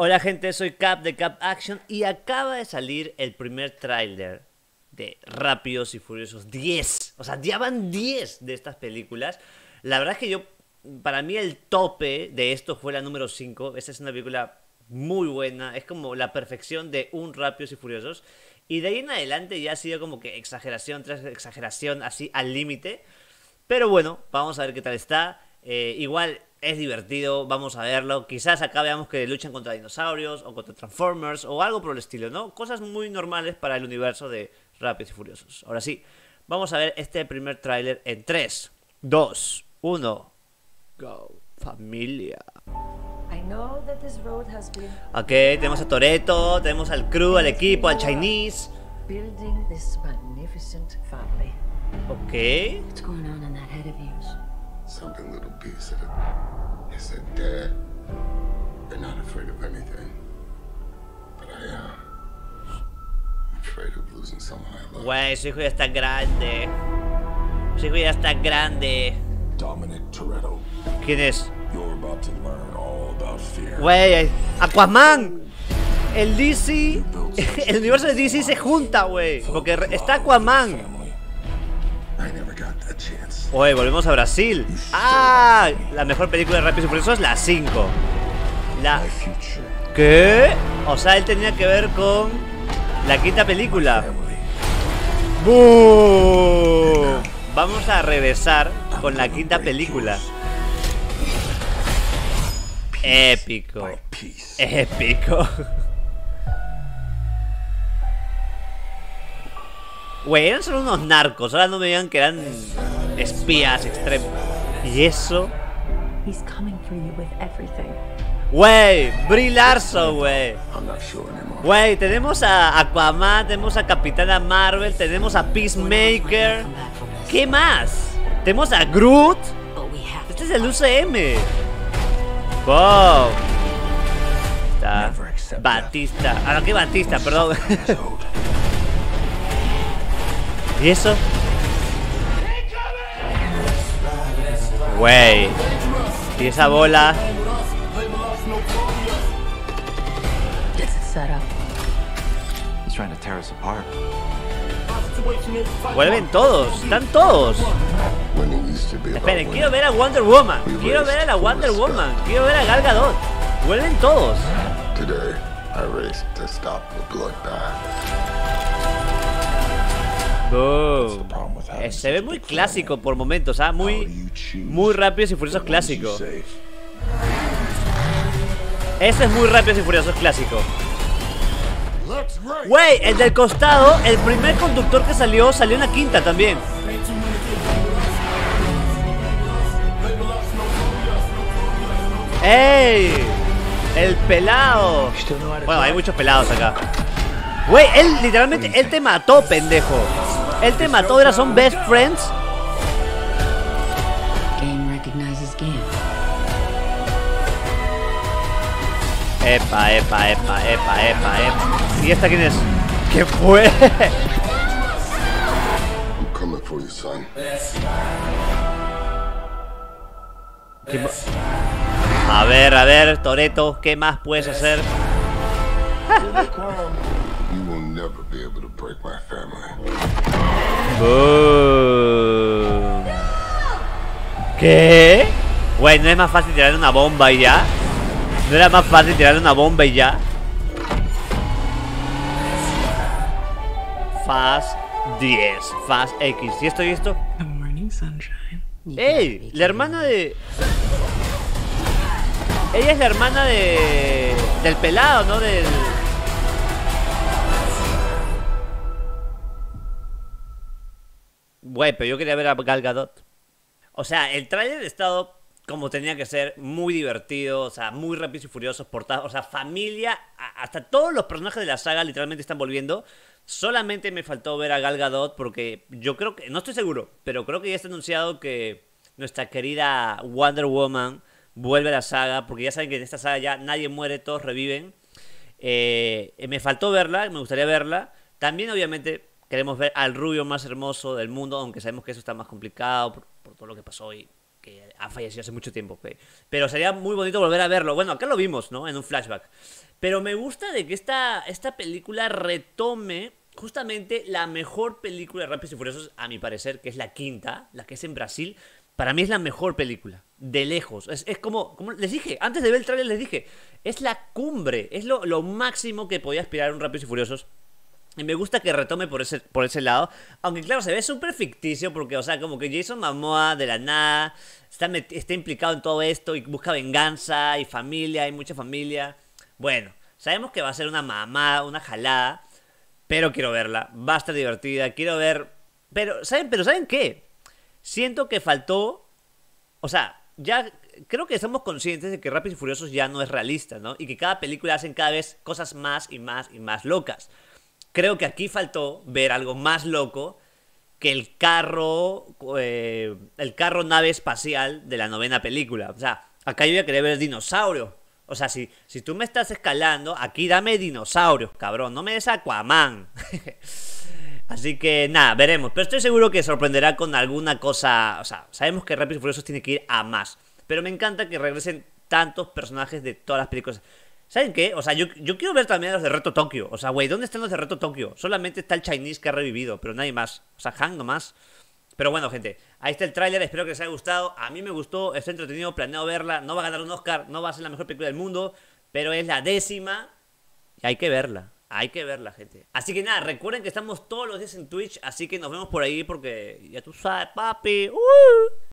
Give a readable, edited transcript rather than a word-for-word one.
Hola gente, soy Cap de Cap Action y acaba de salir el primer tráiler de Rápidos y Furiosos 10. O sea, ya van 10 de estas películas. La verdad es que para mí el tope de esto fue la número 5. Esta es una película muy buena, es como la perfección de un Rápidos y Furiosos. Y de ahí en adelante ya ha sido como que exageración tras exageración, así al límite. Pero bueno, vamos a ver qué tal está. Igual es divertido, vamos a verlo. Quizás acá veamos que luchan contra dinosaurios o contra Transformers o algo por el estilo, ¿no? Cosas muy normales para el universo de Rápidos y Furiosos. Ahora sí, vamos a ver este primer tráiler en 3, 2, 1. Go, familia. Ok, tenemos a Toretto, tenemos al crew, al equipo, al Chinese. Ok. What's going on in that head of yours? Something little piece of it. It said, Dad, they're not afraid of anything. But I am. I'm afraid of losing someone I love. Güey, su hijo ya está grande. Su hijo ya está grande. Dominic Toretto, ¿Quién es? you're about to learn all about fear. Güey, Aquaman. El DC, el universo de DC se junta, güey. Porque está Aquaman. I never got that chance. Oye, volvemos a Brasil. Ah, la mejor película de Rápidos y Furiosos es la 5. La... My future. ¿Qué? O sea, él tenía que ver con la quinta película. Family. ¡Bú! Vamos a regresar con la quinta película. Épico. By piece. Épico. Güey, eran solo unos narcos. Ahora no me digan que eran espías extremos. ¿Y eso? He's coming for you with everything. Güey, Brie Larson, güey. I'm not sure anymore. Güey, tenemos a Aquaman, tenemos a Capitana Marvel, tenemos a Peacemaker. ¿Qué más? Tenemos a Groot. Este es el UCM. Wow. Está Batista. Ah, no, ¿qué Batista? Perdón. ¿Y eso? Güey. ¿Y esa bola? It's a setup. He's trying to tear us apart. Vuelven todos. Están todos. Winning used to be about Esperen, winning. quiero ver a Wonder Woman. Quiero ver a la Wonder Woman. Quiero ver a Gal Gadot. Vuelven todos. Today, I raced to stop the bloodbath. Boom. Problem with having Se ve such a muy big clásico family. por momentos, ¿ah? How do Muy you choose Rápidos y the Furiosos ones you clásico. save? Este es muy Rápidos y Furiosos clásico. Let's race. Güey, el del costado, el primer conductor que salió en la quinta también. ¡Ey! El pelado. Bueno, hay muchos pelados acá. Güey, él literalmente, él te mató, pendejo. Él te mató, era son best friends. Game recognizes game. Epa. ¿Y esta quién es? ¿Qué fue? I'm coming for you, son. A ver, Toretto, ¿qué más puedes hacer? You will never be able to break my family. Boom. ¿Qué? Güey, ¿no es más fácil tirar una bomba y ya? ¿No era más fácil tirar una bomba y ya? Fast 10, Fast X. ¿Y esto y esto? Good morning, sunshine. ¡Ey! La hermana de... Ella es la hermana de... del pelado, ¿no? Del... Güey, pero yo quería ver a Gal Gadot. O sea, el tráiler ha estado como tenía que ser, muy divertido, o sea, muy Rápidos y Furiosos, portados, o sea, familia, hasta todos los personajes de la saga literalmente están volviendo. Solamente me faltó ver a Gal Gadot porque yo creo que, no estoy seguro, pero creo que ya está anunciado que nuestra querida Wonder Woman vuelve a la saga, porque ya saben que en esta saga ya nadie muere, todos reviven. Me faltó verla, me gustaría verla. También obviamente queremos ver al rubio más hermoso del mundo, aunque sabemos que eso está más complicado por todo lo que pasó y que ha fallecido hace mucho tiempo. Pero sería muy bonito volver a verlo. Bueno, acá lo vimos, ¿no? En un flashback. Pero me gusta de que esta película retome justamente la mejor película de Rápidos y Furiosos, a mi parecer, que es la quinta, la que es en Brasil. Para mí es la mejor película, de lejos. Es como les dije, antes de ver el tráiler les dije, es la cumbre, es lo máximo que podía aspirar un Rápidos y Furiosos. Y me gusta que retome por ese lado. Aunque claro, se ve súper ficticio porque, o sea, como que Jason Momoa de la nada está implicado en todo esto y busca venganza y familia, hay mucha familia. Bueno, sabemos que va a ser una mamada, una jalada, pero quiero verla. Va a estar divertida, quiero ver... Pero ¿saben qué? Siento que faltó... O sea, ya creo que somos conscientes de que Rápidos y Furiosos ya no es realista, ¿no? Y que cada película hacen cada vez cosas más y más y más locas. Creo que aquí faltó ver algo más loco que el carro nave espacial de la novena película. O sea, acá yo ya quería ver dinosaurios. O sea, si tú me estás escalando, aquí dame dinosaurios, cabrón. No me des Aquaman. Así que nada, veremos. Pero estoy seguro que sorprenderá con alguna cosa. O sea, sabemos que Rápidos y Furiosos tiene que ir a más. Pero me encanta que regresen tantos personajes de todas las películas. ¿Saben qué? O sea, yo quiero ver también a los de Reto Tokio. O sea, güey, ¿dónde están los de Reto Tokio? Solamente está el Chinese que ha revivido, pero nadie más. O sea, Han nomás. Pero bueno, gente, ahí está el tráiler. Espero que les haya gustado. A mí me gustó, está entretenido, planeo verla. No va a ganar un Oscar, no va a ser la mejor película del mundo, pero es la 10ª. Y hay que verla. Hay que verla, gente. Así que nada, recuerden que estamos todos los días en Twitch. Así que nos vemos por ahí porque ya tú sabes, papi.